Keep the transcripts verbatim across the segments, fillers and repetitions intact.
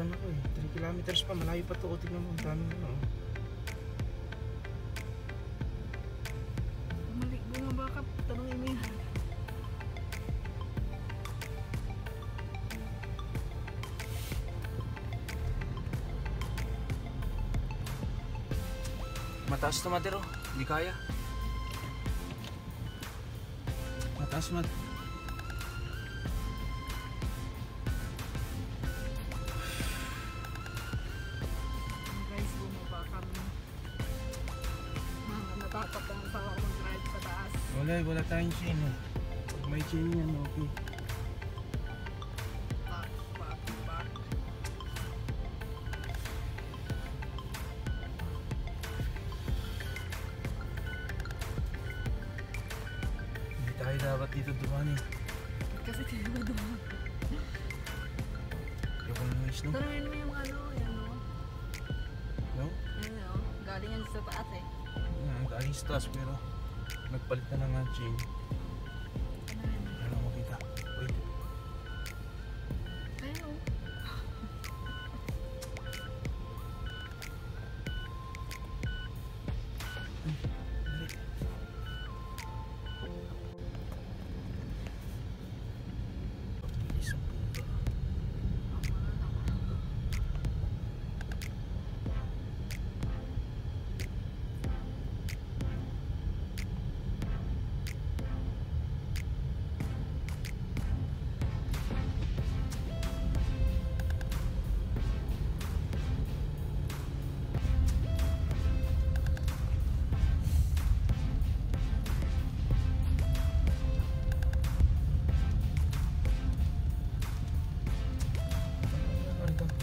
kinakabahan ako eh. three kilometers pa, malayo pa to. O, tignan mo, ang dami ano. Bumalik, bumaba ka, tanongin mo yan. Mataas to, Mater, oh. Hindi kaya. Mataas, Mat. Guys, bumaba kami. Ah, natakot ang asawa ko mag-drive sa taas. Wala, wala tayong chain eh. Pag may chain yan, okay. Back, back, back. Hindi tayo dapat dito dumaan eh. Kasi tayo ba doon? Ayoko na noise, no? Tanungin mo yung ano, yan o. No? Yan o, galing yan sa taas eh. Yan, galing sa taas pero nagpalit na lang ang chain. Ano mo kita? Wait. Ayun o. Dali. Isang puta. Ano ito?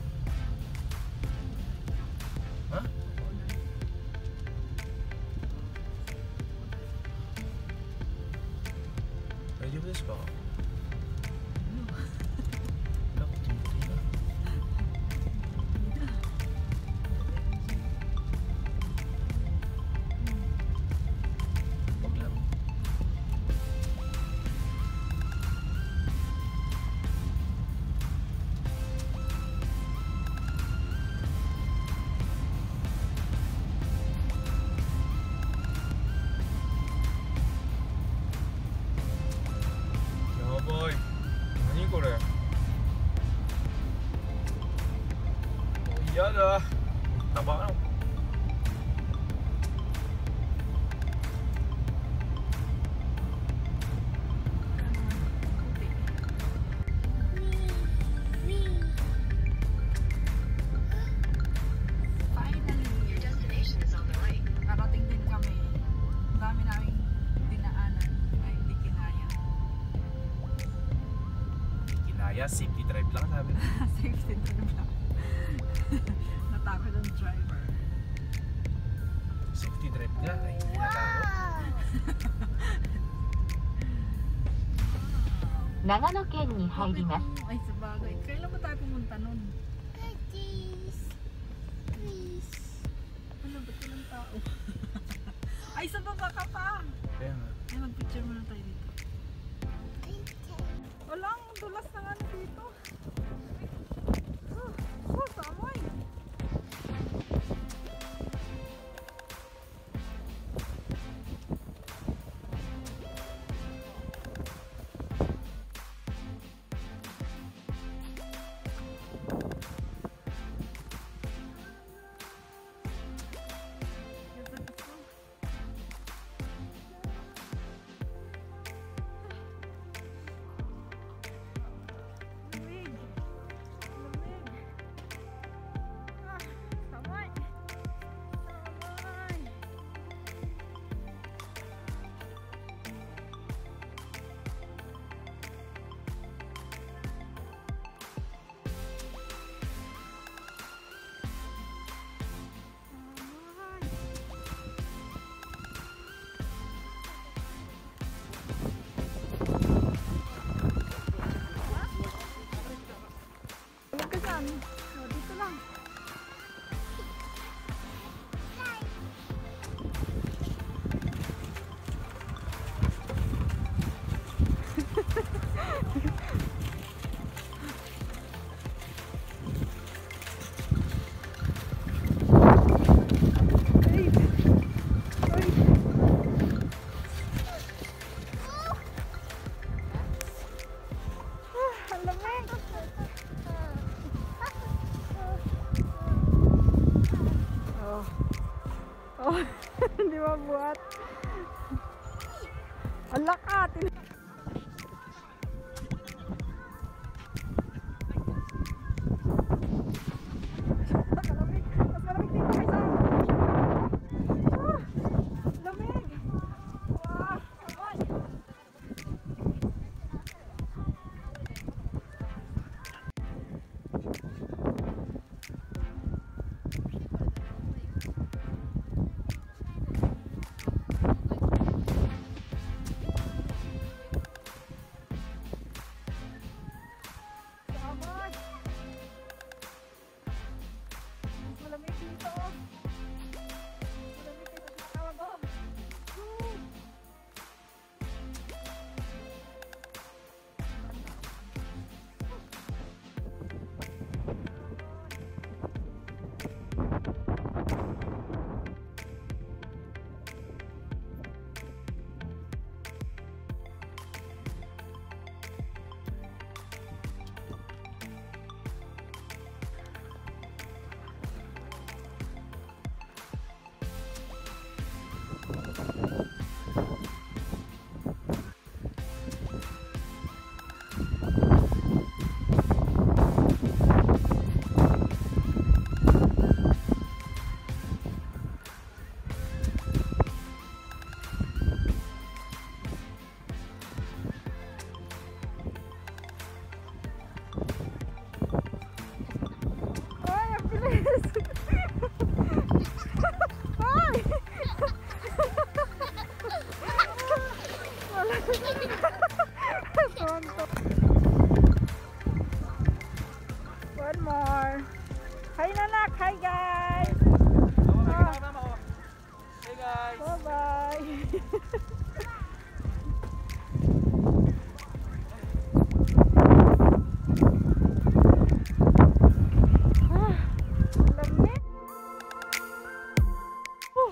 Ha? Ready for this ba? Wala ko tumuti na. Wag lang. Yaboy. Nani kore? Oh, yada. Taba ka. Finally, Your destination is on the right. narating din kami. Ang dami namin dinaanan ay hindi kinaya. Kinaya, safety drive lang sabi. Safety drive lang. Natakot ang driver. Safety drive nga. Ay, hindi natakot. 長野県に入ります。 Ay, sa bagay. Kailan ba tayo pumunta nun? Please. Please. Ano, ba't walang tao? Ay, sa baba ka pa! Kaya nga. Ay, mag-picture muna tayo dito. Wala, ang dulas na nga na dito. Oh, oh, samay! Uwi! Ang lakat. Malamig. Mas malamig dito kaysa. Ah, lamig. Wow. Sabay. Sabay. Mas malamig dito. Malamig kaysa sa tawag ko. Woo. Ay, ang bilis! Ay! Wala. Tonto. One more. Hi nanak! Hi guys! Ah, Hey guys! bye-bye! Ah, lamig. Whew.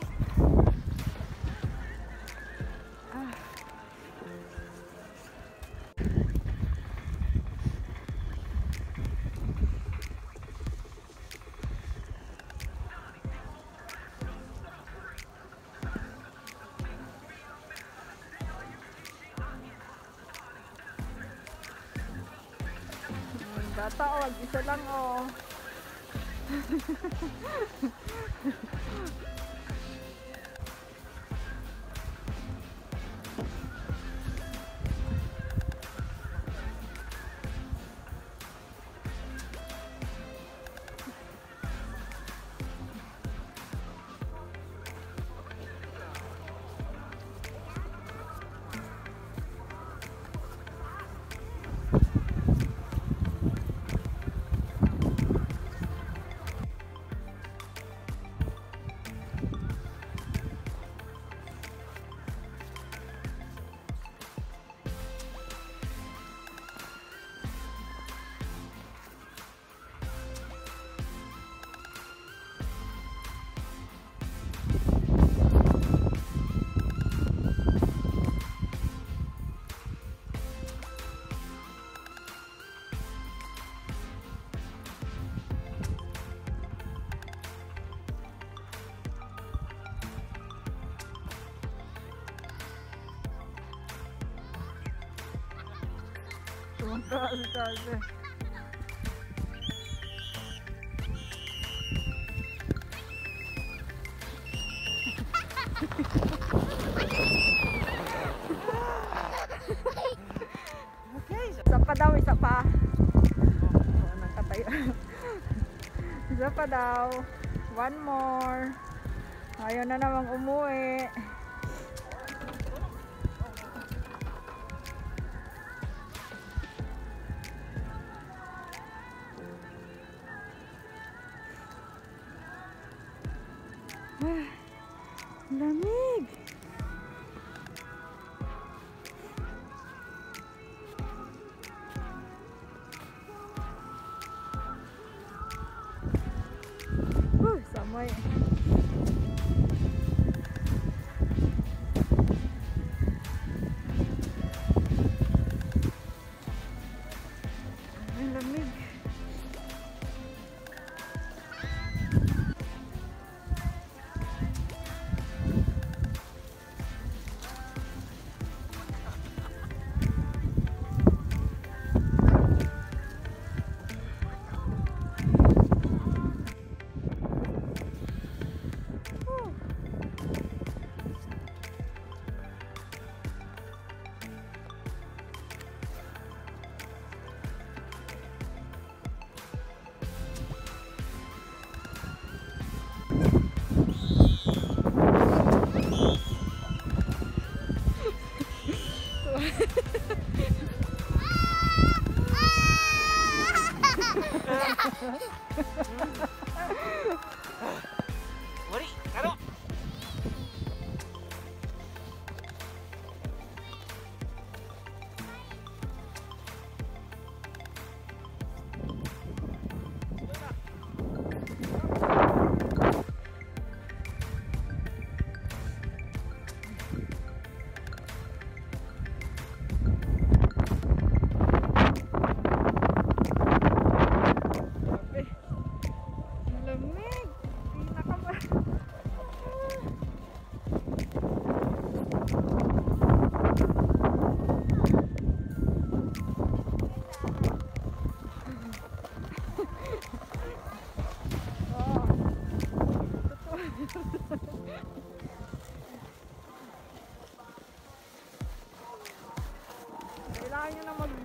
Ah. Hmm, bata o, isa lang o. Tumunta si Charlie. Okay, isa pa daw, isa pa. Oh, nakatayo. Isa pa daw. One more. Ayaw na namang umuwi. Ah, lamig. Uh, samay. Ayaw niya na mag